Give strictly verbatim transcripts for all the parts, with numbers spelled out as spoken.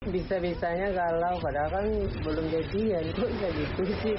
Bisa-bisanya galau, padahal kan belum jadian, kok bisa gitu sih.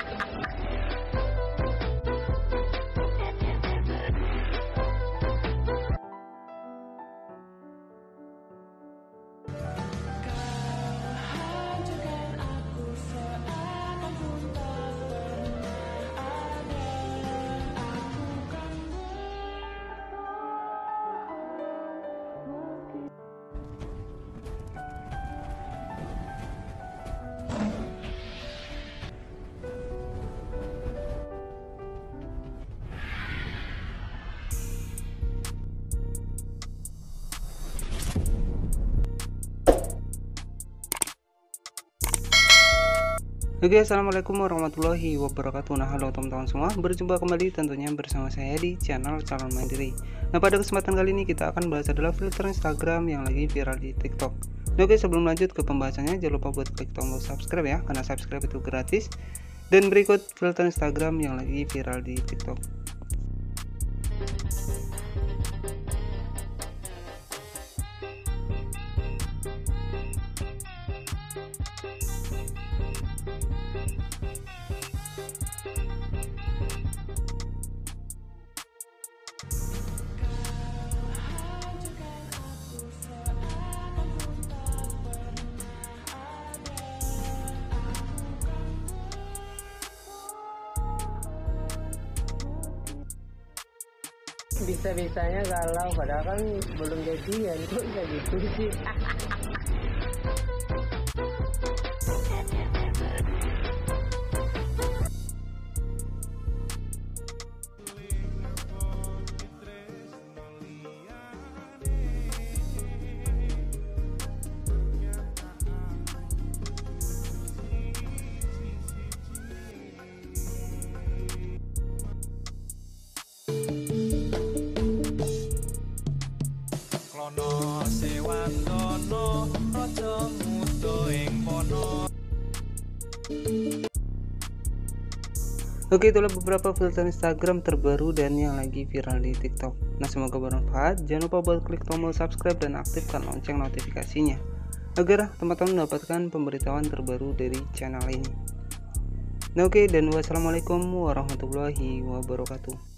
Oke, assalamualaikum warahmatullahi wabarakatuh. Nah, halo teman-teman semua, berjumpa kembali tentunya bersama saya di channel Calon Mandiri. Nah, pada kesempatan kali ini kita akan bahas adalah filter Instagram yang lagi viral di TikTok. Nah, oke, sebelum lanjut ke pembahasannya, jangan lupa buat klik tombol subscribe ya, karena subscribe itu gratis. Dan berikut filter Instagram yang lagi viral di TikTok. Bisa-bisanya galau, padahal kan belum jadian, kok bisa gitu sih. Klono sewandono aja ngudo ing pono. Oke, itulah beberapa filter Instagram terbaru dan yang lagi viral di TikTok. Nah, semoga bermanfaat. Jangan lupa buat klik tombol subscribe dan aktifkan lonceng notifikasinya agar teman-teman mendapatkan pemberitahuan terbaru dari channel ini. Nah, oke, dan wassalamualaikum warahmatullahi wabarakatuh.